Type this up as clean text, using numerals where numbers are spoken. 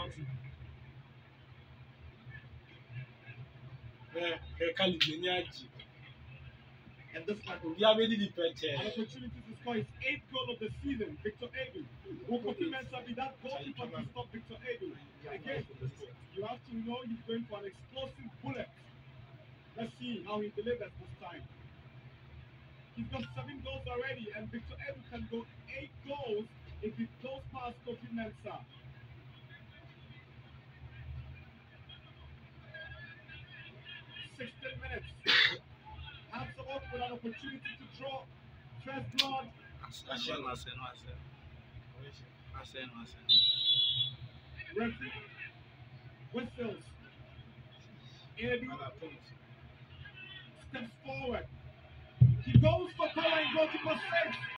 And this one will be an opportunity to score his 8th goal of the season, Victor Aidoo. Who compliments be that goalkeeper to stop Victor Aidoo. Again, you have to know he's going for an explosive bullet. Let's see how he delivers this time. He's got 7 goals already, and Victor Aidoo can go 8 goals if he goes past Kofi Mensah. 16 minutes. Hands up with an opportunity to draw first blood. Referee whistles. Aidoo steps forward. He goes for power and goalkeeper saves.